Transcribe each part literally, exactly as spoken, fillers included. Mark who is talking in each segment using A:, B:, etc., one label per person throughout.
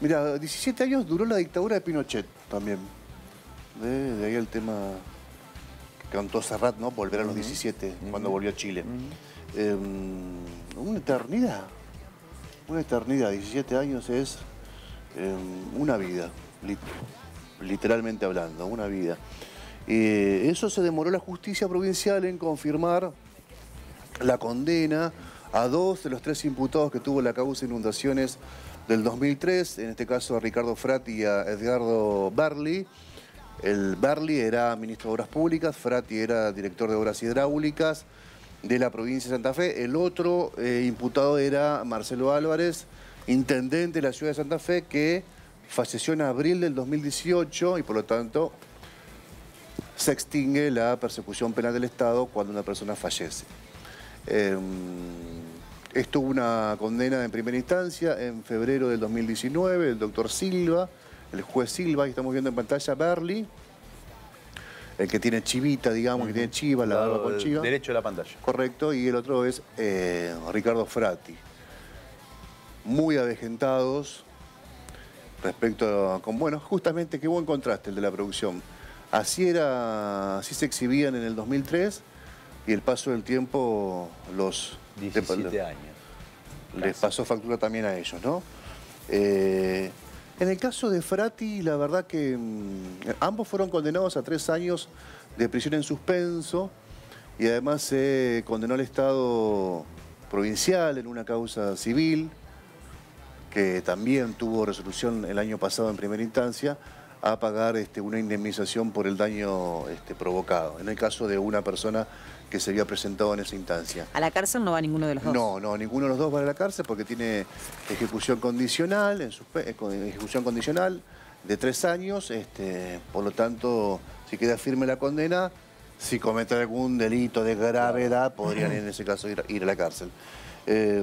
A: Mira, diecisiete años duró la dictadura de Pinochet también. De, de ahí el tema que cantó Serrat, ¿no? Volver a los uh-huh. diecisiete, uh-huh. cuando volvió a Chile. Uh-huh. eh, una eternidad. Una eternidad. diecisiete años es eh, una vida, lit literalmente hablando, una vida. Eh, eso se demoró la justicia provincial en confirmar la condena a dos de los tres imputados que tuvo la causa de inundaciones del dos mil tres, en este caso a Ricardo Frati y a Edgardo Berli. El Berli era ministro de Obras Públicas, Frati era director de Obras Hidráulicas de la provincia de Santa Fe. El otro eh, imputado era Marcelo Álvarez, intendente de la ciudad de Santa Fe, que falleció en abril del dos mil dieciocho y por lo tanto se extingue la persecución penal del Estado cuando una persona fallece. Eh, esto hubo una condena en primera instancia en febrero del dos mil diecinueve, el doctor Silva, el juez Silva, que estamos viendo en pantalla, Berli, el que tiene chivita, digamos, uh-huh. que tiene chiva, la barba con chiva.
B: Derecho de la pantalla.
A: Correcto, y el otro es eh, Ricardo Frati. Muy avejentados respecto a, con, bueno, justamente qué buen contraste el de la producción. Así era, así se exhibían en el dos mil tres y el paso del tiempo los...
B: diecisiete años.
A: Les casi. Pasó factura también a ellos, ¿no? Eh, en el caso de Frati, la verdad que mmm, ambos fueron condenados a tres años de prisión en suspenso y además se condenó al Estado provincial en una causa civil que también tuvo resolución el año pasado en primera instancia a pagar este, una indemnización por el daño este, provocado, en el caso de una persona que se había presentado en esa instancia.
C: ¿A la cárcel no va ninguno de los dos?
A: No, no, ninguno de los dos va a la cárcel porque tiene ejecución condicional, en ejecución condicional de tres años, este, por lo tanto, si queda firme la condena, si cometen algún delito de gravedad, podrían en ese caso ir, ir a la cárcel. Eh,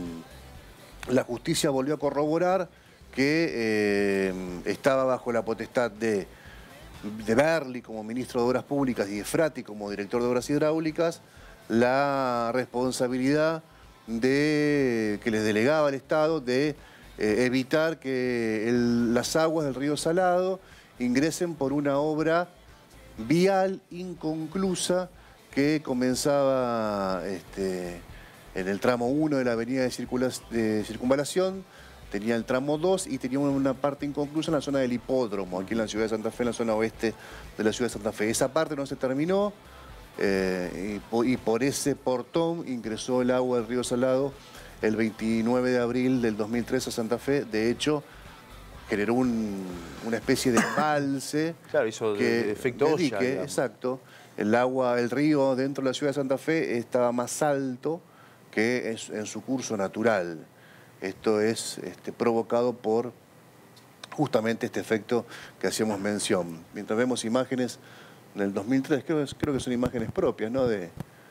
A: la justicia volvió a corroborar que eh, estaba bajo la potestad de, de Berli como ministro de Obras Públicas y de Frati como director de Obras Hidráulicas la responsabilidad de, que les delegaba el Estado de eh, evitar que el, las aguas del río Salado ingresen por una obra vial inconclusa que comenzaba este, en el tramo uno de la avenida de, circula, de Circunvalación. Tenía el tramo dos y tenía una parte inconclusa en la zona del hipódromo, aquí en la ciudad de Santa Fe, en la zona oeste de la ciudad de Santa Fe. Esa parte no se terminó eh, y, por, y por ese portón ingresó el agua del río Salado el veintinueve de abril del dos mil tres a Santa Fe. De hecho, generó un, una especie de embalse.
B: Claro, hizo
A: que,
B: de, de efecto olla,
A: dique, exacto. El agua, el río dentro de la ciudad de Santa Fe estaba más alto que en, en su curso natural. Esto es este, provocado por justamente este efecto que hacíamos mención. Mientras vemos imágenes del dos mil tres, creo, creo que son imágenes propias, ¿no? De,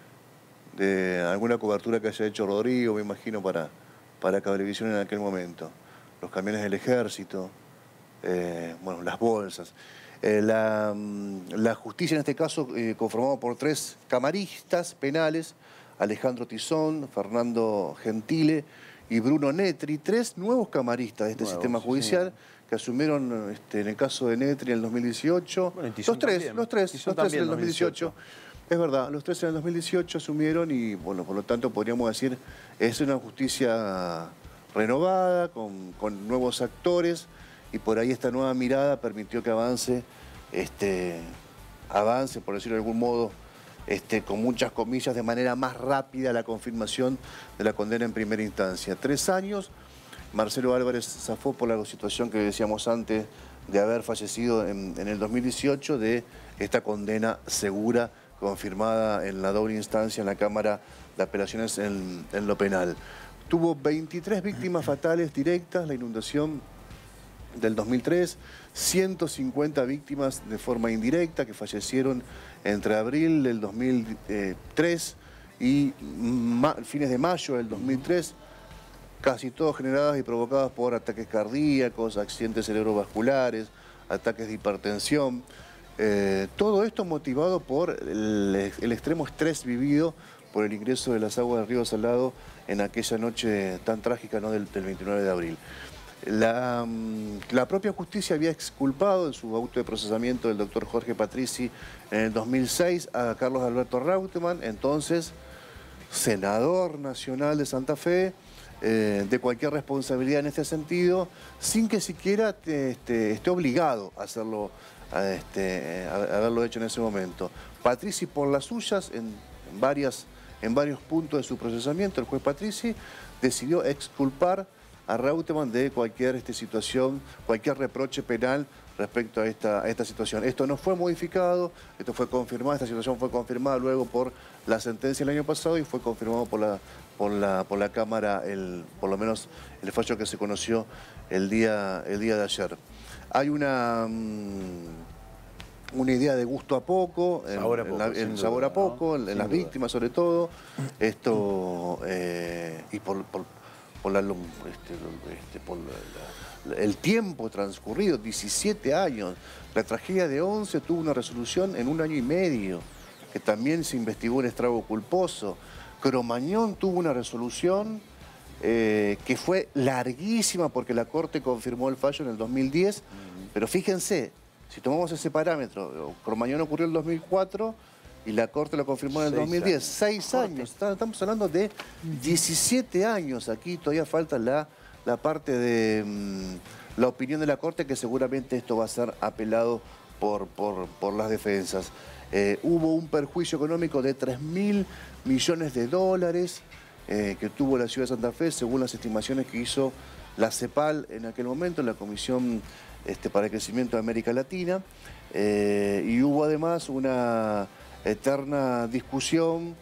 A: de alguna cobertura que haya hecho Rodrigo, me imagino, para, para Cablevisión en aquel momento. Los camiones del ejército, eh, bueno, las bolsas. Eh, la, la justicia en este caso, eh, conformada por tres camaristas penales, Alejandro Tizón, Fernando Gentile y Bruno Netri, tres nuevos camaristas de este nuevos, sistema judicial sí. que asumieron este, en el caso de Netri en el dos mil dieciocho. Bueno, los tres, también. los tres, Tizón los tres en el dos mil dieciocho. dos mil dieciocho. Es verdad, los tres en el dos mil dieciocho asumieron y, bueno, por lo tanto podríamos decir, es una justicia renovada, con, con nuevos actores y por ahí esta nueva mirada permitió que avance, este, avance, por decirlo de algún modo, Este, con muchas comillas, de manera más rápida la confirmación de la condena en primera instancia. Tres años, Marcelo Álvarez zafó por la situación que decíamos antes de haber fallecido en, en el dos mil dieciocho, de esta condena segura, confirmada en la doble instancia en la Cámara de Apelaciones en, en lo penal. Tuvo veintitrés víctimas fatales directas, la inundación del dos mil tres, ciento cincuenta víctimas de forma indirecta que fallecieron entre abril del dos mil tres y fines de mayo del dos mil tres, casi todas generadas y provocadas por ataques cardíacos, accidentes cerebrovasculares, ataques de hipertensión. Eh, todo esto motivado por el, el extremo estrés vivido por el ingreso de las aguas del río Salado en aquella noche tan trágica, ¿no? del, del veintinueve de abril. La, la propia justicia había exculpado en su auto de procesamiento del doctor Jorge Patrici en el dos mil seis a Carlos Alberto Reutemann, entonces senador nacional de Santa Fe, eh, de cualquier responsabilidad en este sentido, sin que siquiera te, este, esté obligado a hacerlo, a, este, a, a haberlo hecho en ese momento. Patrici, por las suyas, en, en, varias, en varios puntos de su procesamiento, el juez Patrici decidió exculpar a Reutemann de cualquier este, situación, cualquier reproche penal respecto a esta, a esta situación. Esto no fue modificado, esto fue confirmado, esta situación fue confirmada luego por la sentencia el año pasado y fue confirmado por la, por la, por la Cámara, el, por lo menos el fallo que se conoció el día, el día de ayer. Hay una... Mmm, una idea de gusto a poco, en sabor a poco, en la, en sabor duda, a poco, ¿no? en, en las duda. víctimas sobre todo, esto eh, y por, por, por, la, este, este, por la, la, el tiempo transcurrido, diecisiete años. La tragedia de Once tuvo una resolución en un año y medio, que también se investigó un estrago culposo. Cromañón tuvo una resolución eh, que fue larguísima porque la Corte confirmó el fallo en el dos mil diez, uh-huh. Pero fíjense, si tomamos ese parámetro, Cromañón ocurrió en el dos mil cuatro y la Corte lo confirmó en el dos mil diez. Años. Seis años. Estamos hablando de diecisiete años. Aquí todavía falta la, la parte de mmm, la opinión de la Corte, que seguramente esto va a ser apelado por, por, por las defensas. Eh, hubo un perjuicio económico de tres mil millones de dólares eh, que tuvo la ciudad de Santa Fe, según las estimaciones que hizo la CEPAL en aquel momento, en la Comisión Este, para el Crecimiento de América Latina, eh, y hubo además una eterna discusión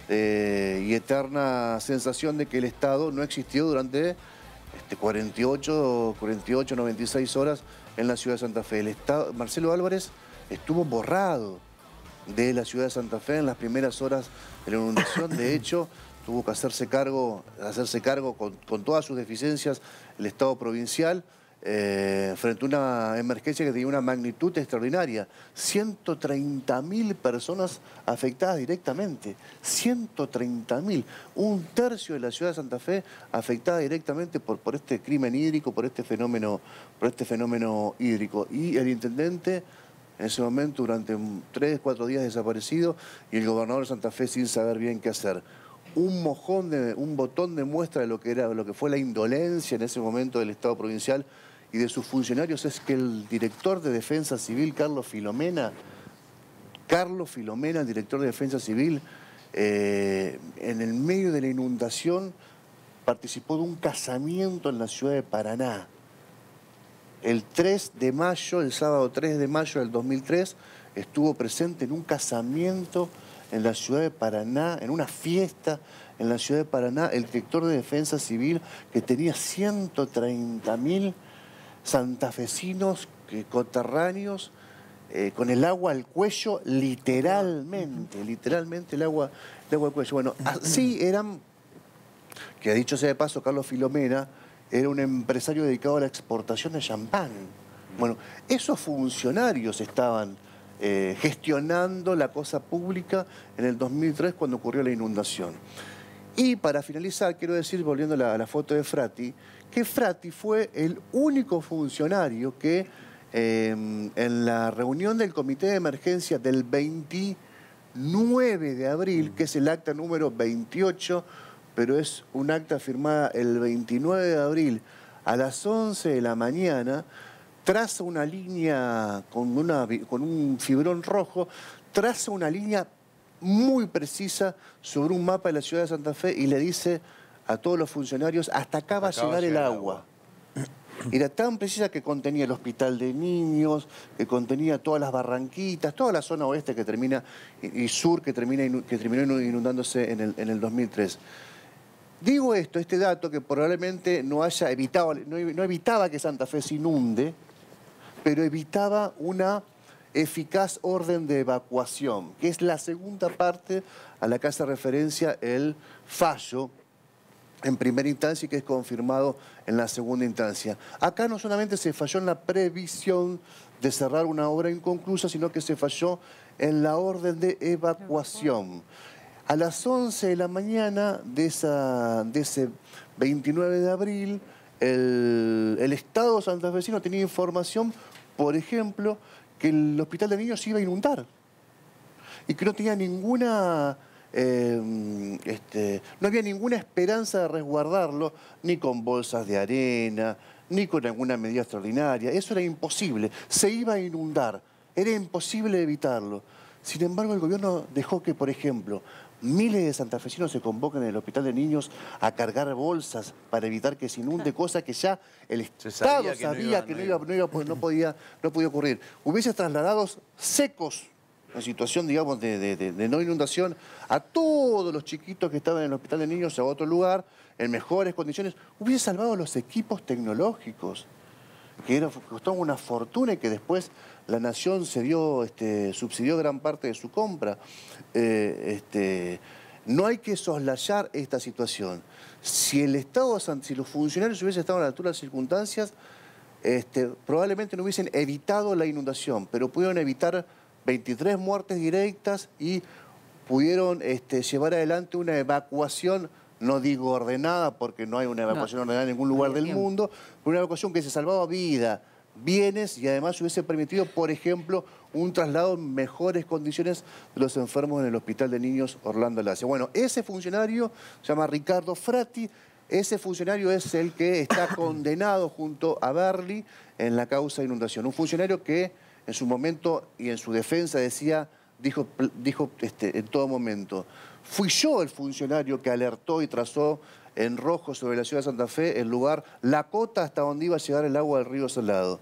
A: eh, y eterna sensación de que el Estado no existió durante este, cuarenta y ocho, noventa y seis horas en la ciudad de Santa Fe. El Estado, Marcelo Álvarez estuvo borrado de la ciudad de Santa Fe en las primeras horas de la inundación. De hecho, tuvo que hacerse cargo, hacerse cargo con, con todas sus deficiencias el Estado provincial, Eh, frente a una emergencia que tenía una magnitud extraordinaria. ciento treinta mil personas afectadas directamente. ciento treinta mil. Un tercio de la ciudad de Santa Fe afectada directamente por, por este crimen hídrico, por este fenómeno, por este fenómeno hídrico. Y el intendente, en ese momento, durante tres, cuatro días desaparecido, y el gobernador de Santa Fe sin saber bien qué hacer. Un mojón, de, un botón de muestra de lo que, era, lo que fue la indolencia en ese momento del Estado provincial y de sus funcionarios es que el director de Defensa Civil, Carlos Filomena, Carlos Filomena, el director de Defensa Civil, eh, en el medio de la inundación participó de un casamiento en la ciudad de Paraná. El tres de mayo, el sábado tres de mayo del dos mil tres, estuvo presente en un casamiento en la ciudad de Paraná, en una fiesta en la ciudad de Paraná, el director de Defensa Civil, que tenía ciento treinta mil santafesinos que, coterráneos, eh, con el agua al cuello, literalmente, literalmente el agua, el agua al cuello. Bueno, así eran, que dicho sea de paso, Carlos Filomena era un empresario dedicado a la exportación de champán. Bueno, esos funcionarios estaban eh, gestionando la cosa pública en el dos mil tres cuando ocurrió la inundación. Y para finalizar, quiero decir, volviendo a la, a la foto de Frati, que Frati fue el único funcionario que eh, en la reunión del Comité de Emergencia del veintinueve de abril, que es el acta número veintiocho, pero es un acta firmada el veintinueve de abril a las once de la mañana, traza una línea con, una, con un fibrón rojo, traza una línea muy precisa sobre un mapa de la ciudad de Santa Fe y le dice a todos los funcionarios, hasta acá va a llegar el agua. Era tan precisa que contenía el hospital de niños, que contenía todas las barranquitas, toda la zona oeste que termina, y sur que, termina, que terminó inundándose en el, en el dos mil tres. Digo esto, este dato que probablemente no haya evitado, no, no evitaba que Santa Fe se inunde, pero evitaba una eficaz orden de evacuación, que es la segunda parte a la que hace referencia el fallo en primera instancia y que es confirmado en la segunda instancia. Acá no solamente se falló en la previsión de cerrar una obra inconclusa, sino que se falló en la orden de evacuación. A las once de la mañana de, esa, de ese veintinueve de abril, el, el Estado santafesino tenía información, por ejemplo, que el hospital de niños se iba a inundar y que no tenía ninguna... Eh, este, no había ninguna esperanza de resguardarlo, ni con bolsas de arena, ni con alguna medida extraordinaria. Eso era imposible, se iba a inundar, era imposible evitarlo. Sin embargo, el gobierno dejó que, por ejemplo, miles de santafesinos se convoquen en el hospital de niños a cargar bolsas para evitar que se inunde, cosa que ya el Estado sabía que, sabía no, iba, que no, iba, no, iba, no, podía, no podía ocurrir. Hubiese trasladados secos, en situación, digamos, de, de, de, de no inundación, a todos los chiquitos que estaban en el hospital de niños a otro lugar, en mejores condiciones, hubiese salvado los equipos tecnológicos, que era, costaban una fortuna y que después la Nación se dio, este, subsidió gran parte de su compra. Eh, este, no hay que soslayar esta situación. Si el Estado, si los funcionarios hubiesen estado a la altura de las circunstancias, este, probablemente no hubiesen evitado la inundación, pero pudieron evitar veintitrés muertes directas y pudieron este, llevar adelante una evacuación, no digo ordenada, porque no hay una evacuación no. ordenada en ningún lugar del tiempo. mundo, pero una evacuación que se salvaba vida, bienes y además hubiese permitido, por ejemplo, un traslado en mejores condiciones de los enfermos en el Hospital de Niños Orlando Lacia. Bueno, ese funcionario se llama Ricardo Frati. Ese funcionario es el que está condenado junto a Berli en la causa de inundación. Un funcionario que en su momento y en su defensa decía, dijo, dijo este, en todo momento, fui yo el funcionario que alertó y trazó en rojo sobre la ciudad de Santa Fe el lugar, la cota hasta donde iba a llegar el agua del río Salado.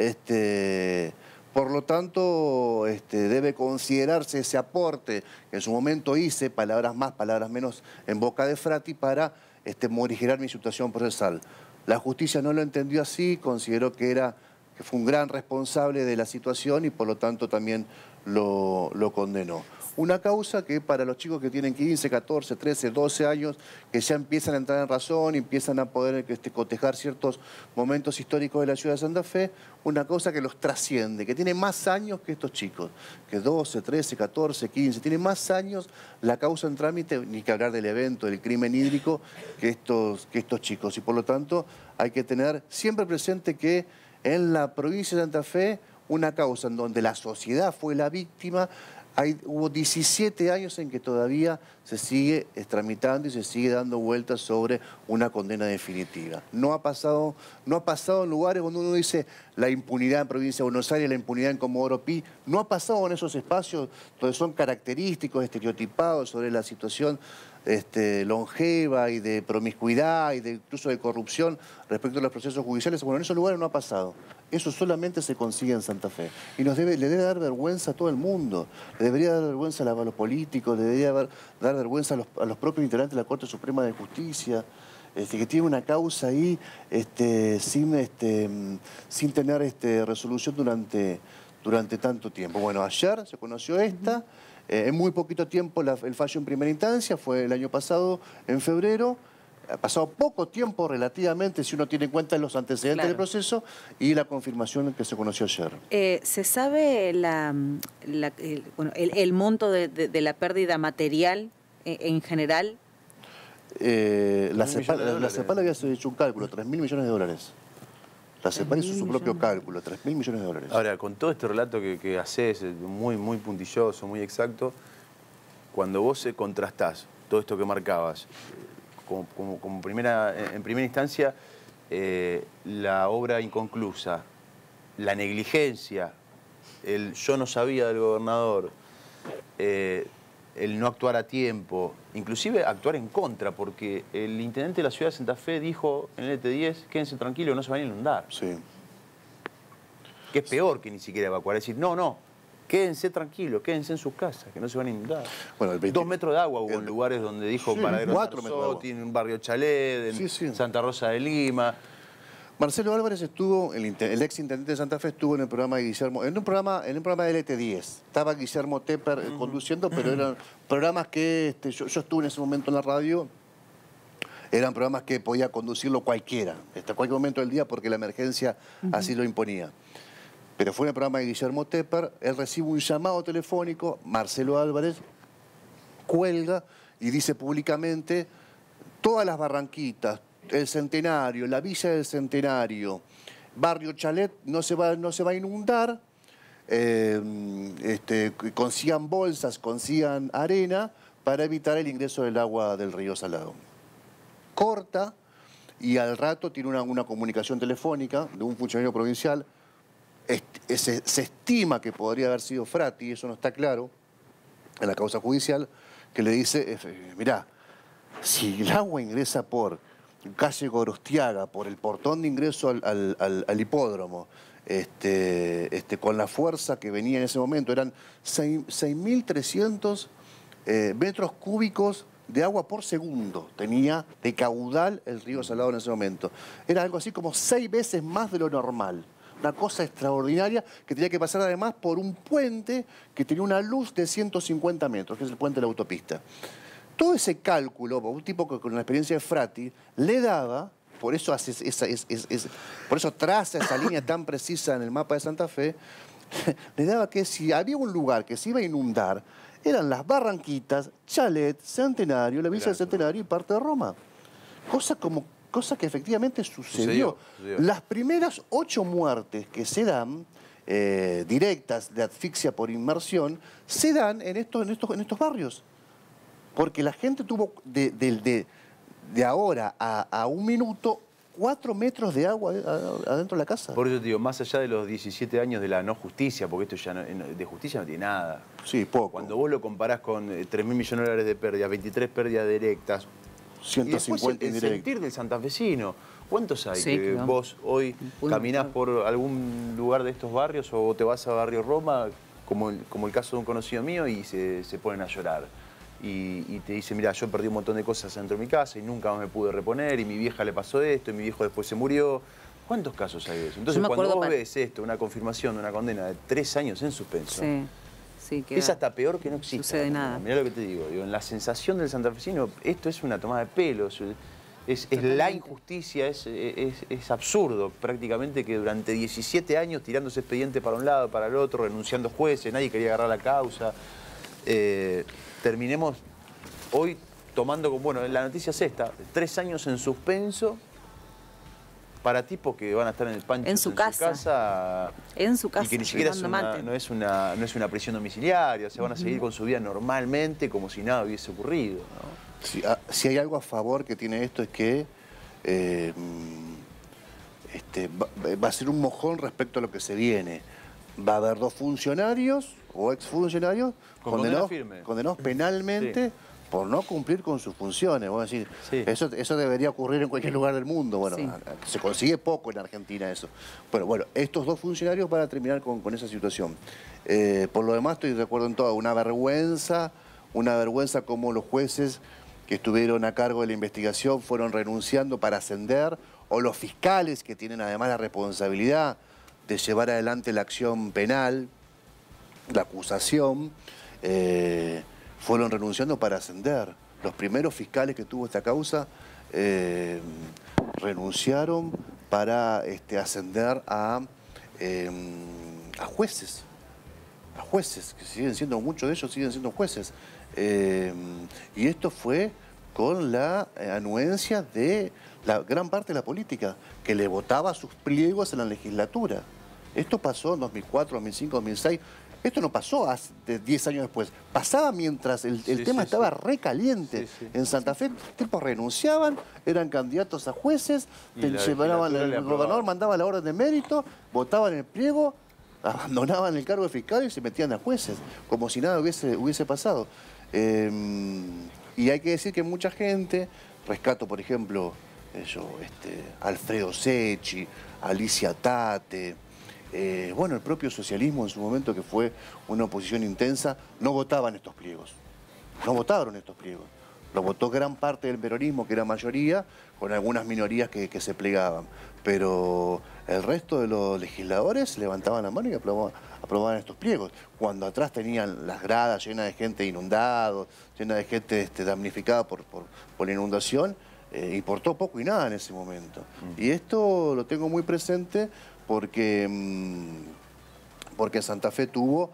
A: Este, por lo tanto, este, debe considerarse ese aporte que en su momento hice, palabras más, palabras menos, en boca de Frati, para este, morigerar mi situación procesal. La justicia no lo entendió así, consideró que era... que fue un gran responsable de la situación y por lo tanto también lo, lo condenó. Una causa que para los chicos que tienen quince, catorce, trece, doce años, que ya empiezan a entrar en razón, empiezan a poder este, cotejar ciertos momentos históricos de la ciudad de Santa Fe, una causa que los trasciende, que tiene más años que estos chicos, que doce, trece, catorce, quince, tiene más años la causa en trámite, ni que hablar del evento, del crimen hídrico, que estos, que estos chicos. Y por lo tanto hay que tener siempre presente que en la provincia de Santa Fe, una causa en donde la sociedad fue la víctima, hay, hubo diecisiete años en que todavía se sigue tramitando y se sigue dando vueltas sobre una condena definitiva. No ha pasado, no ha pasado en lugares donde uno dice la impunidad en provincia de Buenos Aires, la impunidad en Comodoro Pi, no ha pasado en esos espacios donde son característicos, estereotipados sobre la situación Este, longeva y de promiscuidad y de incluso de corrupción respecto a los procesos judiciales. Bueno, en esos lugares no ha pasado. Eso solamente se consigue en Santa Fe. Y nos debe, le debe dar vergüenza a todo el mundo. Le debería dar vergüenza a los políticos, le debería dar, dar vergüenza a los, a los propios integrantes de la Corte Suprema de Justicia, este, que tiene una causa ahí este, sin, este, sin tener este, resolución durante, durante tanto tiempo. Bueno, ayer se conoció esta. Eh, en muy poquito tiempo la, el fallo en primera instancia, fue el año pasado, en febrero. Ha pasado poco tiempo relativamente, si uno tiene en cuenta los antecedentes claro. del proceso, y la confirmación que se conoció ayer.
B: Eh, ¿Se sabe la, la, el, bueno, el, el monto de, de, de la pérdida material en, en general?
A: Eh, la CEPAL, la, la CEPAL había hecho un cálculo, tres mil millones de dólares. La CEPAL hizo su propio cálculo, tres mil millones de dólares.
C: Ahora, con todo este relato que, que haces, muy, muy puntilloso, muy exacto, cuando vos contrastás todo esto que marcabas, como, como, como primera, en primera instancia, eh, la obra inconclusa, la negligencia, el yo no sabía del gobernador, eh, el no actuar a tiempo, inclusive actuar en contra, porque el intendente de la ciudad de Santa Fe dijo en el E T diez, quédense tranquilos, no se van a inundar.
A: Sí.
C: Que es peor que ni siquiera evacuar, es decir, no, no, quédense tranquilos, quédense en sus casas, que no se van a inundar. Bueno, el veinte... Dos metros de agua hubo el... en lugares donde dijo sí, Paradero
A: cuatro metros de agua.
C: Tiene un barrio Chalet, en sí, sí. Santa Rosa de Lima.
A: Marcelo Álvarez estuvo, el, el ex intendente de Santa Fe estuvo en el programa de Guillermo, en un programa, en un programa del E T diez. Estaba Guillermo Tepper uh-huh. conduciendo, pero eran programas que este, yo, yo estuve en ese momento en la radio, eran programas que podía conducirlo cualquiera, hasta cualquier momento del día, porque la emergencia uh-huh. así lo imponía. Pero fue en el programa de Guillermo Tepper, él recibe un llamado telefónico, Marcelo Álvarez cuelga y dice públicamente, todas las barranquitas, el Centenario, la Villa del Centenario, Barrio Chalet no se va, no se va a inundar, eh, este, consigan bolsas, consigan arena para evitar el ingreso del agua del río Salado. Corta y al rato tiene una, una comunicación telefónica de un funcionario provincial. Este, se, se estima que podría haber sido Frati, eso no está claro en la causa judicial, que le dice, eh, mirá, si el agua ingresa por calle Gorostiaga, por el portón de ingreso al, al, al, al hipódromo, este, este, con la fuerza que venía en ese momento, eran seis mil trescientos eh, metros cúbicos de agua por segundo, tenía de caudal el río Salado en ese momento. Era algo así como seis veces más de lo normal. Una cosa extraordinaria que tenía que pasar además por un puente que tenía una luz de ciento cincuenta metros, que es el puente de la autopista. Todo ese cálculo, un tipo que con la experiencia de Frati, le daba, por eso, hace esa, es, es, es, por eso traza esa línea tan precisa en el mapa de Santa Fe, le daba que si había un lugar que se iba a inundar, eran las Barranquitas, Chalet, Centenario, la Villa del Centenario y parte de Roma. Cosa como... cosa que efectivamente sucedió. Sucedió, sucedió. Las primeras ocho muertes que se dan, eh, directas de asfixia por inmersión, se dan en estos, en estos, en estos barrios. Porque la gente tuvo de, de, de, de ahora a, a un minuto cuatro metros de agua adentro de la casa.
C: Por eso te digo, más allá de los diecisiete años de la no justicia, porque esto ya no, de justicia no tiene nada.
A: Sí, poco.
C: Cuando vos lo comparás con tres mil millones de dólares de pérdidas, veintitrés pérdidas directas,
A: ciento cincuenta
C: y después el, el sentir del santafesino. ¿Cuántos hay
B: sí,
C: que
B: claro.
C: vos hoy caminás por algún lugar de estos barrios o te vas a Barrio Roma, como el, como el caso de un conocido mío, y se, se ponen a llorar? Y, y te dice, mira, yo perdí un montón de cosas dentro de mi casa y nunca más me pude reponer, y mi vieja le pasó esto, y mi viejo después se murió. ¿Cuántos casos hay de eso? Entonces, cuando vos para... ves esto, una confirmación de una condena de tres años en suspenso,
B: sí. Sí,
C: es hasta peor que no existe.
B: No sucede nada.
C: Mirá lo que te digo, digo, en la sensación del santafesino, esto es una tomada de pelos, es, es la injusticia, es, es, es absurdo prácticamente que durante diecisiete años tirándose expediente para un lado, para el otro, renunciando jueces, nadie quería agarrar la causa, eh, terminemos hoy tomando, bueno, la noticia es esta, tres años en suspenso para tipos que van a estar en el pancho
B: en su,
C: en
B: casa.
C: su casa.
B: En su casa.
C: Y que ni siquiera es una, no, es una, no es una prisión domiciliaria, se van a seguir con su vida normalmente como si nada hubiese ocurrido, ¿no?
A: Si, a, si hay algo a favor que tiene esto es que eh, este, va, va a ser un mojón respecto a lo que se viene. Va a haber dos funcionarios o exfuncionarios condenados, condenados penalmente. Sí. Por no cumplir con sus funciones. Vamos a decir, sí. eso, eso debería ocurrir en cualquier lugar del mundo. Bueno, sí. se consigue poco en Argentina eso. Bueno, bueno, estos dos funcionarios van a terminar con, con esa situación. Eh, por lo demás estoy de acuerdo en todo. Una vergüenza, una vergüenza como los jueces que estuvieron a cargo de la investigación fueron renunciando para ascender, o los fiscales que tienen además la responsabilidad de llevar adelante la acción penal, la acusación, eh, fueron renunciando para ascender. Los primeros fiscales que tuvo esta causa eh, renunciaron para este, ascender a, eh, a jueces. A jueces, que siguen siendo, muchos de ellos siguen siendo jueces. Eh, y esto fue con la anuencia de la gran parte de la política, que le votaba sus pliegos en la legislatura. Esto pasó en dos mil cuatro, dos mil cinco, dos mil seis... Esto no pasó hace diez años después. Pasaba mientras el, el sí, tema sí, estaba sí. recaliente. Sí, sí. En Santa Fe, tipos renunciaban, eran candidatos a jueces, te llevaban, el, el gobernador mandaba la orden de mérito, votaban el pliego, abandonaban el cargo de fiscal y se metían a jueces, como si nada hubiese, hubiese pasado. Eh, y hay que decir que mucha gente, rescato por ejemplo, yo, este, Alfredo Secchi, Alicia Tate, Eh, bueno, el propio socialismo en su momento, que fue una oposición intensa, no votaban estos pliegos. No votaron estos pliegos. Lo votó gran parte del peronismo, que era mayoría, con algunas minorías que, que se plegaban. Pero el resto de los legisladores levantaban la mano y aprobaban, aprobaban estos pliegos. Cuando atrás tenían las gradas llenas de gente inundada, llenas de gente este, damnificada por, por, por la inundación, eh, importó poco y nada en ese momento. Mm. Y esto lo tengo muy presente porque, porque Santa Fe tuvo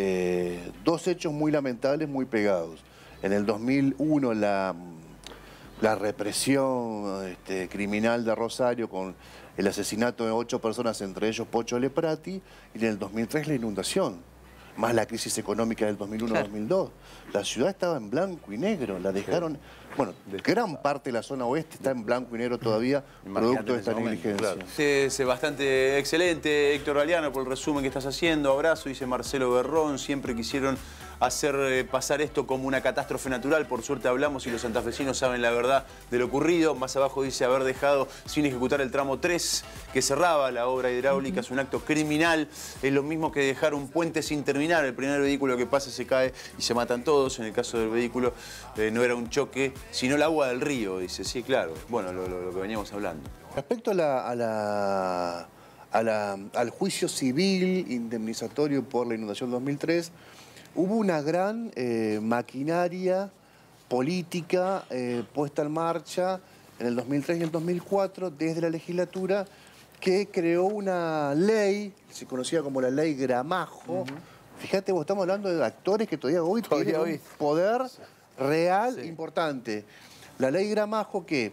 A: eh, dos hechos muy lamentables, muy pegados. En el dos mil uno la, la represión este, criminal de Rosario con el asesinato de ocho personas, entre ellos Pocho Leprati, y en el dos mil tres la inundación, más la crisis económica del dos mil uno dos mil dos. La ciudad estaba en blanco y negro, la dejaron... Bueno, gran parte de la zona oeste está en blanco y negro todavía, producto de esta negligencia.
C: Claro. Es bastante excelente, Héctor Galeano, por el resumen que estás haciendo. Abrazo, dice Marcelo Berrón. Siempre quisieron hacer eh, pasar esto como una catástrofe natural. Por suerte hablamos y los santafesinos saben la verdad de lo ocurrido. Más abajo dice haber dejado sin ejecutar el tramo tres que cerraba la obra hidráulica. Uh-huh. Es un acto criminal. Es lo mismo que dejar un puente sin terminar. El primer vehículo que pasa se cae y se matan todos. En el caso del vehículo eh, no era un choque, sino el agua del río. Dice, sí, claro. Bueno, lo, lo, lo que veníamos hablando.
A: Respecto a la, a la, a la, al juicio civil indemnizatorio por la inundación dos mil tres, hubo una gran eh, maquinaria política eh, puesta en marcha en el dos mil tres y el dos mil cuatro desde la legislatura, que creó una ley, se conocía como la ley Gramajo. Uh-huh. Fíjate, vos, estamos hablando de actores que todavía hoy todavía tienen hoy. un poder real sí. importante. La ley Gramajo que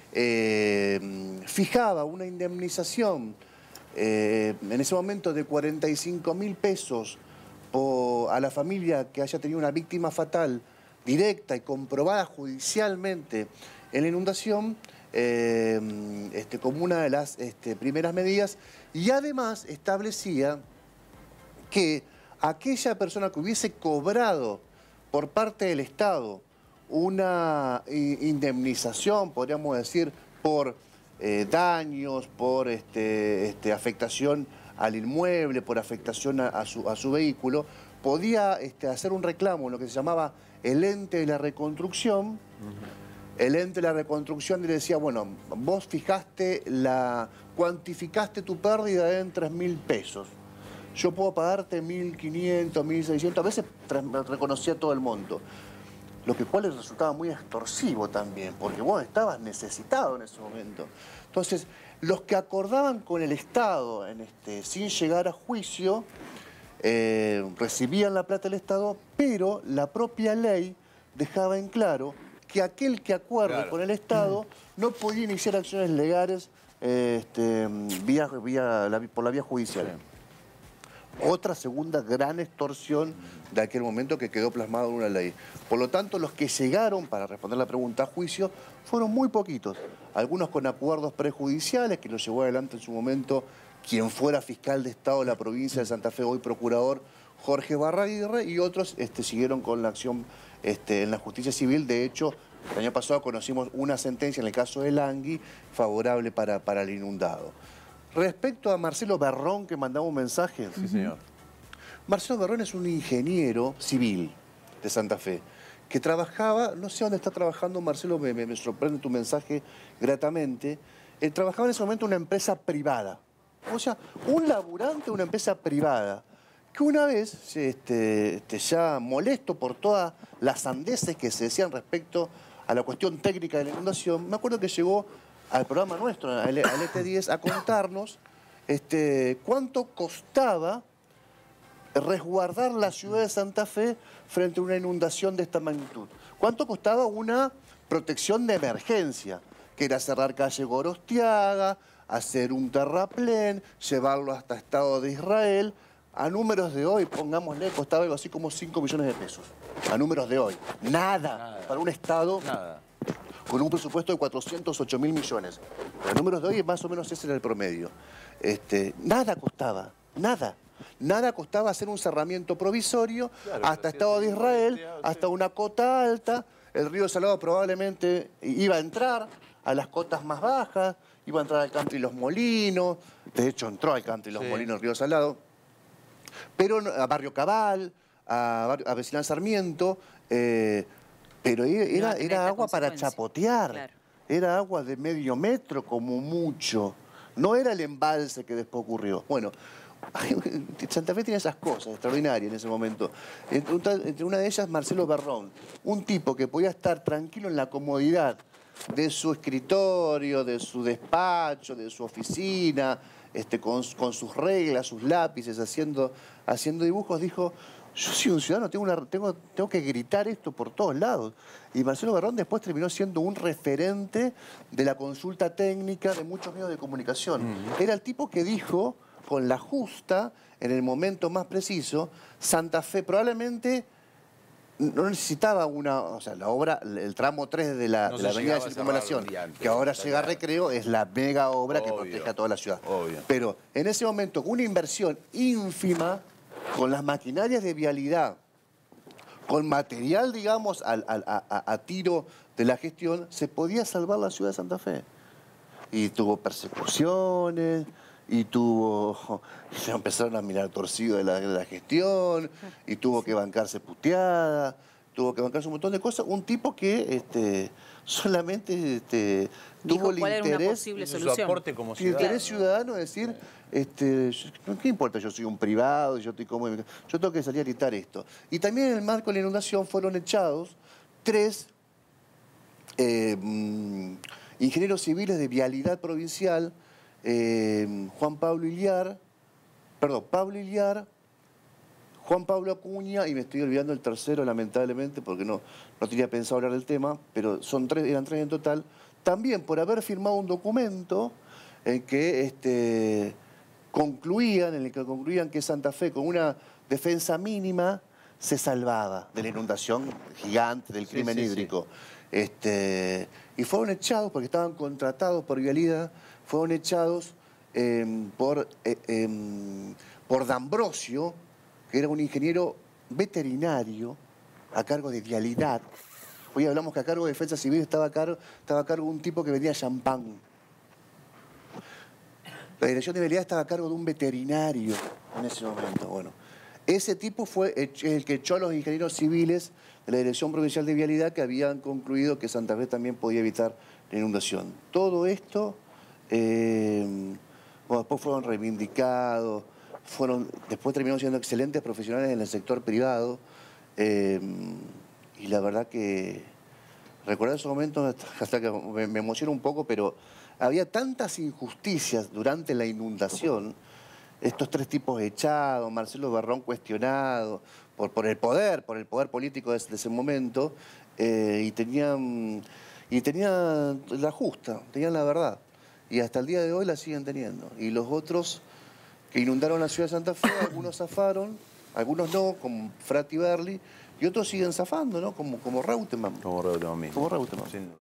A: eh, fijaba una indemnización eh, en ese momento de cuarenta y cinco mil pesos o a la familia que haya tenido una víctima fatal directa y comprobada judicialmente en la inundación, eh, este, como una de las este, primeras medidas, y además establecía que aquella persona que hubiese cobrado por parte del Estado una indemnización, podríamos decir, por eh, daños, por este, este, afectación al inmueble, por afectación a, a, su, a su vehículo, podía este, hacer un reclamo en lo que se llamaba el ente de la reconstrucción. Uh-huh. El ente de la reconstrucción le decía, bueno, vos fijaste, la, cuantificaste tu pérdida en tres mil pesos. Yo puedo pagarte mil quinientos, mil seiscientos, a veces reconocía todo el monto. Lo que cual les resultaba muy extorsivo también, porque vos estabas necesitado en ese momento. Entonces, los que acordaban con el Estado en este, sin llegar a juicio, eh, recibían la plata del Estado, pero la propia ley dejaba en claro que aquel que acuerde claro. con el Estado no podía iniciar acciones legales eh, este, vía, vía, la, por la vía judicial. Sí. Otra segunda gran extorsión de aquel momento que quedó plasmado en una ley. Por lo tanto, los que llegaron, para responder la pregunta, a juicio, fueron muy poquitos. Algunos con acuerdos prejudiciales, que los llevó adelante en su momento quien fuera fiscal de Estado de la provincia de Santa Fe, hoy procurador, Jorge Barraguirre, y otros este, siguieron con la acción este, en la justicia civil. De hecho, el año pasado conocimos una sentencia en el caso de Langui favorable para, para el inundado. Respecto a Marcelo Berrón, que mandaba un mensaje.
C: Sí, señor.
A: Marcelo Berrón es un ingeniero civil de Santa Fe, que trabajaba, no sé dónde está trabajando Marcelo, me, me, me sorprende tu mensaje gratamente. Él trabajaba en ese momento en una empresa privada. O sea, un laburante de una empresa privada, que una vez, este, este, ya molesto por todas las sandeces que se decían respecto a la cuestión técnica de la inundación, me acuerdo que llegó al programa nuestro, al E T diez, a contarnos este, cuánto costaba resguardar la ciudad de Santa Fe frente a una inundación de esta magnitud. Cuánto costaba una protección de emergencia, que era cerrar calle Gorostiaga, hacer un terraplén, llevarlo hasta Estado de Israel. A números de hoy, pongámosle, costaba algo así como cinco millones de pesos. A números de hoy. Nada, Nada. para un Estado... Nada. Con un presupuesto de cuatrocientos ocho mil millones. Los números de hoy más o menos ese era el promedio. Este, nada costaba, nada. Nada costaba hacer un cerramiento provisorio claro, hasta Estado de Israel, hasta una cota alta. El río Salado probablemente iba a entrar a las cotas más bajas, iba a entrar al Country Los Molinos. De hecho, entró al Country Los sí. Molinos, el río Salado. Pero a Barrio Cabal, a, a Vecinal Sarmiento... Eh, Pero era, era agua para chapotear, claro. Era agua de medio metro como mucho. No era el embalse que después ocurrió. Bueno, Santa Fe tenía esas cosas extraordinarias en ese momento. Entre una de ellas, Marcelo Berrón, un tipo que podía estar tranquilo en la comodidad de su escritorio, de su despacho, de su oficina, este, con, con sus reglas, sus lápices, haciendo, haciendo dibujos, dijo... yo soy un ciudadano, tengo, una, tengo, tengo que gritar esto por todos lados. Y Marcelo Berrón después terminó siendo un referente de la consulta técnica de muchos medios de comunicación. Mm. Era el tipo que dijo, con la justa, en el momento más preciso, Santa Fe probablemente no necesitaba una, o sea, la obra, el tramo tres de la, no de la avenida de Circunvalación, que ahora llega a Recreo, es la mega obra obvio, que protege a toda la ciudad. Obvio. Pero en ese momento, con una inversión ínfima, con las maquinarias de vialidad, con material, digamos, al, al, a, a tiro de la gestión, se podía salvar la ciudad de Santa Fe. Y tuvo persecuciones, y tuvo, y se empezaron a mirar torcido de la, de la gestión, y tuvo que bancarse puteada, tuvo que bancarse un montón de cosas. Un tipo que este, solamente este, tuvo el
B: cuál
A: interés,
B: era una posible solución.
C: Su aporte como ciudadano.
A: El interés ciudadano, es decir, este, ¿qué importa? Yo soy un privado, yo estoy cómodo, yo tengo que salir a gritar esto. Y también en el marco de la inundación fueron echados tres eh, ingenieros civiles de vialidad provincial, eh, Juan Pablo Iliar, perdón, Pablo Iliar, Juan Pablo Acuña, y me estoy olvidando el tercero, lamentablemente, porque no, no tenía pensado hablar del tema, pero son tres, eran tres en total, también por haber firmado un documento en que este, concluían, en el que concluían que Santa Fe, con una defensa mínima, se salvaba de la inundación gigante del crimen sí, sí, hídrico. Sí. Este, y fueron echados, porque estaban contratados por Vialidad, fueron echados eh, por, eh, eh, por D'Ambrosio, que era un ingeniero veterinario a cargo de Vialidad. Hoy hablamos que a cargo de Defensa Civil estaba a cargo, estaba a cargo un tipo que vendía champán. La dirección de Vialidad estaba a cargo de un veterinario en ese momento. Bueno, ese tipo fue el que echó a los ingenieros civiles de la Dirección Provincial de Vialidad, que habían concluido que Santa Fe también podía evitar la inundación. Todo esto, eh, bueno, después fueron reivindicados, fueron, después terminaron siendo excelentes profesionales en el sector privado, eh, y la verdad que recuerdo esos momentos hasta que me, me emociona un poco, pero había tantas injusticias durante la inundación, estos tres tipos echados, Marcelo Berrón cuestionado por, por el poder, por el poder político de, de ese momento, eh, y tenían, y tenían la justa, tenían la verdad, y hasta el día de hoy la siguen teniendo. Y los otros que inundaron la ciudad de Santa Fe, algunos zafaron, algunos no, como Frati Berli, y otros siguen zafando, ¿no? Como, como Reutemann.
C: Como Reutemann mismo.
A: Como Reutemann.